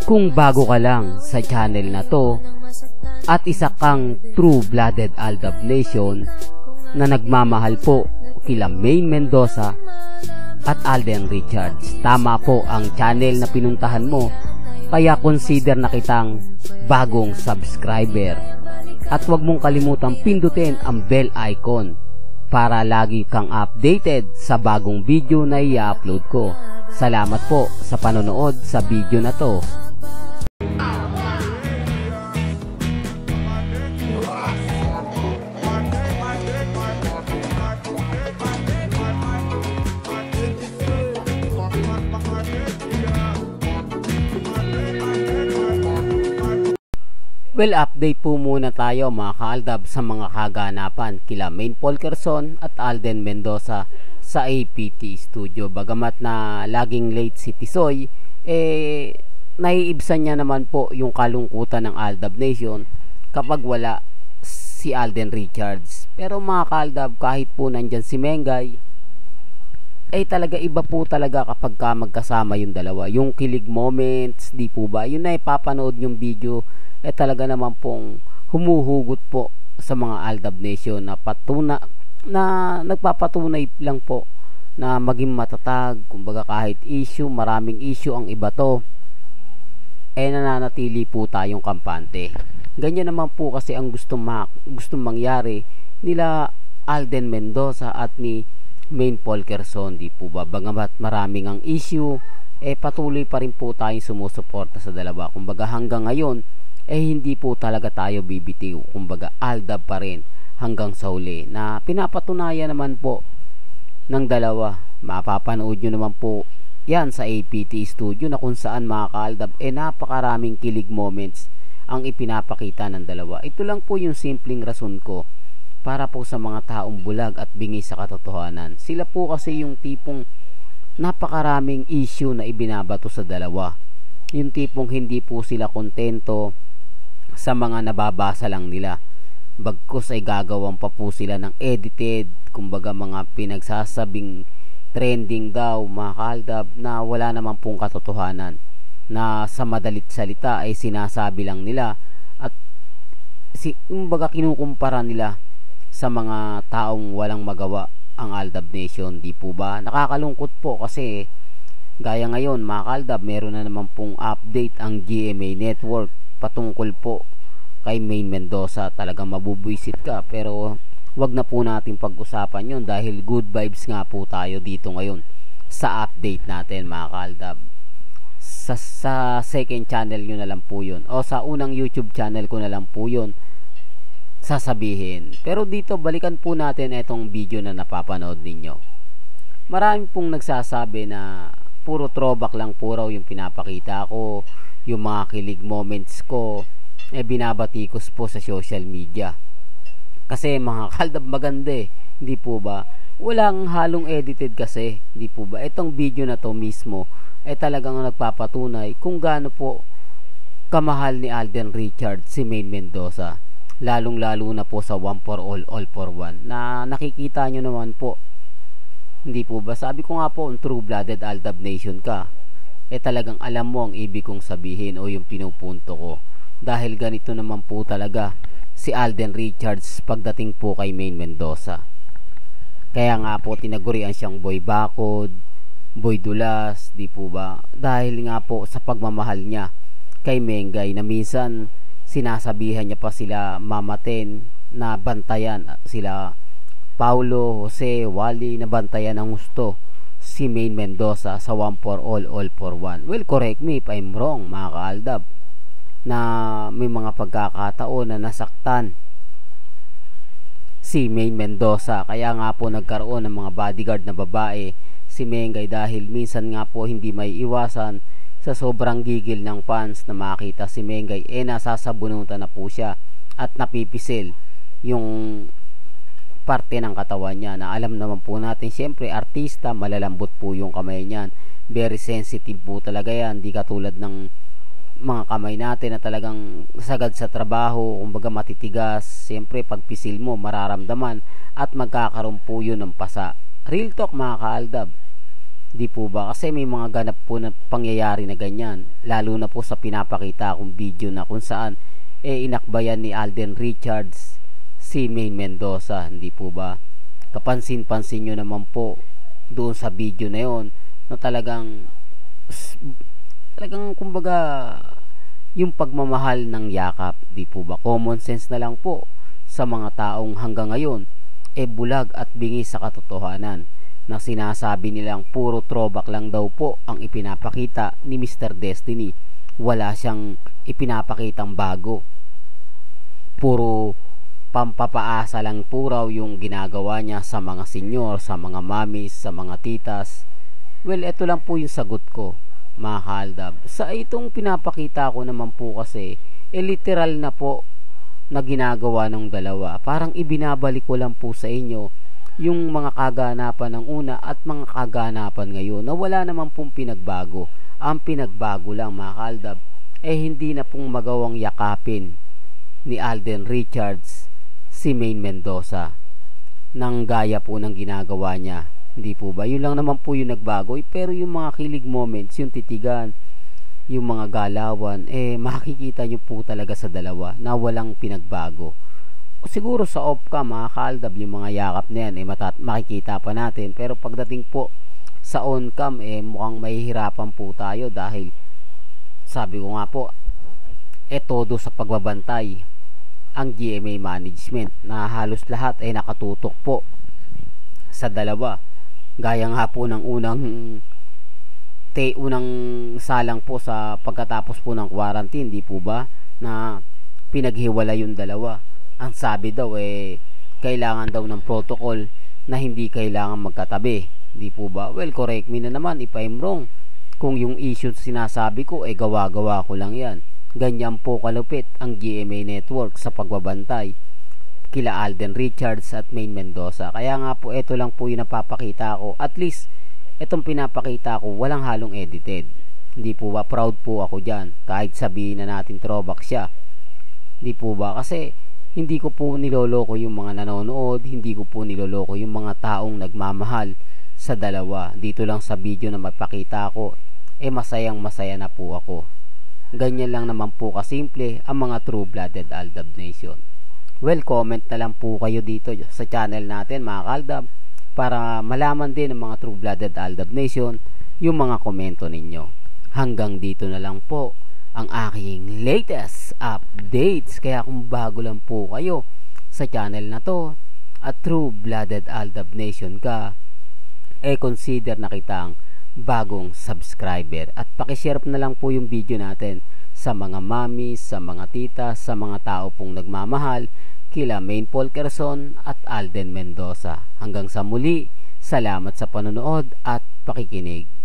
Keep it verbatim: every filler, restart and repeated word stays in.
Kung bago ka lang sa channel na to at isa kang true-blooded Aldab Nation na nagmamahal po kila Maine Mendoza at Alden Richards, tama po ang channel na pinuntahan mo, kaya consider na kitang bagong subscriber. At huwag mong kalimutang pindutin ang bell icon para lagi kang updated sa bagong video na i-upload ko. Salamat po sa panonood sa video na to. Well, update po muna tayo mga ka-Aldab sa mga kaganapan kila Maine Polkerson at Alden Mendoza sa A P T Studio. Bagamat na laging late si Tisoy, eh naiibsan niya naman po yung kalungkutan ng Aldab Nation kapag wala si Alden Richards. Pero mga ka-Aldab, kahit po nandyan si Mengay, ay eh, talaga iba po talaga kapag ka magkasama yung dalawa. Yung kilig moments, di po ba? Yun na ipapanood yung video, eh talaga naman pong humuhugot po sa mga Aldab Nation na patuna na nagpapatunay lang po na maging matatag. Kumbaga kahit issue, maraming issue ang iba to, eh nananatili po tayong kampante. Ganyan naman po kasi ang gustong, ma gustong mangyari nila Alden Mendoza at ni Maine Polkerson, di po ba? Bagamat maraming ang issue, eh patuloy pa rin po tayong sumusuporta sa dalawa. Kumbaga hanggang ngayon, eh hindi po talaga tayo bibitiw. Kumbaga Aldab pa rin hanggang sa huli, na pinapatunayan naman po ng dalawa. Mapapanood nyo naman po yan sa A P T Studio, na kung saan mga ka-Aldab, eh napakaraming kilig moments ang ipinapakita ng dalawa. Ito lang po yung simpleng rason ko para po sa mga taong bulag at bingi sa katotohanan. Sila po kasi yung tipong napakaraming issue na ibinabato sa dalawa. Yung tipong hindi po sila kontento sa mga nababasa lang nila. Bagkus ay gagawan pa po sila ng edited, kumbaga mga pinagsasabing trending daw mga ka-Aldab, na wala naman pong katotohanan, na sa madalit salita ay sinasabi lang nila at si, kumbaga kinukumpara nila sa mga taong walang magawa ang Aldab Nation, di po ba? Nakakalungkot po kasi gaya ngayon mga ka-Aldab, meron na naman pong update ang G M A Network patungkol po kay Maine Mendoza. Talagang mabubwisit ka, pero wag na po natin pag-usapan yon dahil good vibes nga po tayo dito ngayon sa update natin mga ka-Aldab. Sa, sa second channel nyo na lang po yun, o sa unang YouTube channel ko na lang po yun sasabihin. Pero dito balikan po natin itong video na napapanood ninyo. Marami pong nagsasabi na puro throwback lang po raw yung pinapakita ko, yung mga kilig moments ko eh binabatikos po sa social media. Kasi mga ka-Aldab, maganda eh, hindi po ba? Walang halong edited kasi, hindi po ba? Itong video na to mismo eh talagang nagpapatunay kung gaano po kamahal ni Alden Richards si Maine Mendoza, lalong lalo na po sa one for all, all for one, na nakikita nyo naman po, hindi po ba? Sabi ko nga po, true-blooded Aldab Nation ka, eh talagang alam mo ang ibig kong sabihin o yung pinupunto ko, dahil ganito naman po talaga si Alden Richards pagdating po kay Maine Mendoza. Kaya nga po tinagurian siyang boy bakod, boy dulas, di po ba? Dahil nga po sa pagmamahal niya kay Mengay, na minsan sinasabihan niya pa sila Mama Ten na bantayan sila Paulo, Jose, Wally, na bantayan ng gusto si Maine Mendoza sa one for all, all for one. Well, correct me if I'm wrong mga ka-Aldab, na may mga pagkakataon na nasaktan si Maine Mendoza, kaya nga po nagkaroon ng mga bodyguard na babae si Mengay, dahil minsan nga po hindi may iwasan sa sobrang gigil ng fans na makita si Mengay eh nasasabunutan na po siya at napipisil yung parte ng katawan niya, na alam naman po natin syempre artista, malalambot po yung kamay niyan, very sensitive po talaga yan, di katulad ng mga kamay natin na talagang sagad sa trabaho, kumbaga matitigas. Syempre pag pisil mo mararamdaman at magkakaroon po yun ng pasa. Real talk mga ka-Aldab, Di po ba? Kasi may mga ganap po na pangyayari na ganyan. Lalo na po sa pinapakita akong video na kung saan eh inakbayan ni Alden Richards si Maine Mendoza. Hindi po ba? Kapansin-pansin nyo naman po doon sa video na yon na talagang talagang kumbaga yung pagmamahal ng yakap. Di po ba? Common sense na lang po sa mga taong hanggang ngayon eh bulag at bingi sa katotohanan na sinasabi nilang puro throwback lang daw po ang ipinapakita ni Mister Destiny. Wala siyang ipinapakitang bago. Puro pampapaasa lang po raw yung ginagawa niya sa mga senyor, sa mga mamis, sa mga titas. Well, ito lang po yung sagot ko, mga kaaldab. Sa itong pinapakita ko naman po kasi, eh literal na po na ginagawa ng dalawa. Parang ibinabalik ko lang po sa inyo yung mga kaganapan ng una at mga kaganapan ngayon na wala naman pong pinagbago. Ang pinagbago lang, mga kaaldab, eh hindi na pong magawang yakapin ni Alden Richards si Maine Mendoza nang gaya po ng ginagawa niya. Hindi po ba? Yun lang naman po yung nagbago. Eh, pero yung mga kilig moments, yung titigan, yung mga galawan, eh makikita nyo po talaga sa dalawa na walang pinagbago. Siguro sa off-cam, mga kaaldab, yung mga yakap na yan eh matat makikita pa natin, pero pagdating po sa on-cam eh mukhang mahihirapan po tayo dahil sabi ko nga po eh todo sa pagbabantay ang G M A management na halos lahat ay nakatutok po sa dalawa. Gaya nga po ng unang te unang salang po sa pagkatapos po ng quarantine, di po ba, na pinaghiwala yung dalawa. Ang sabi daw eh kailangan daw ng protocol na hindi kailangan magkatabi. Di po ba? Well, correct me na naman if I'm wrong. Kung yung issue sinasabi ko eh gawa-gawa ko lang yan. Ganyan po kalupit ang G M A network sa pagbabantay kila Alden Richards at Maine Mendoza. Kaya nga po ito lang po yung napapakita ko. At least itong pinapakita ko walang halong edited. Hindi po ba? Proud po ako dyan. Kahit sabihin na natin throwback siya. Hindi po ba? Kasi hindi ko po niloloko yung mga nanonood. Hindi ko po niloloko yung mga taong nagmamahal sa dalawa. Dito lang sa video na mapakita ko eh masayang masaya na po ako. Ganyan lang naman po kasimple ang mga true-blooded Aldab Nation. Well, comment na lang po kayo dito sa channel natin, mga kaaldab, para malaman din ng mga true-blooded Aldab Nation yung mga komento ninyo. Hanggang dito na lang po ang aking latest updates. Kaya kung bago lang po kayo sa channel na to at true-blooded Aldab Nation ka, eh consider na kitang bagong subscriber at pakishare na lang po yung video natin sa mga mami, sa mga tita, sa mga tao pong nagmamahal kila Maine Polkerson at Alden Mendoza. Hanggang sa muli, salamat sa panonood at pakikinig.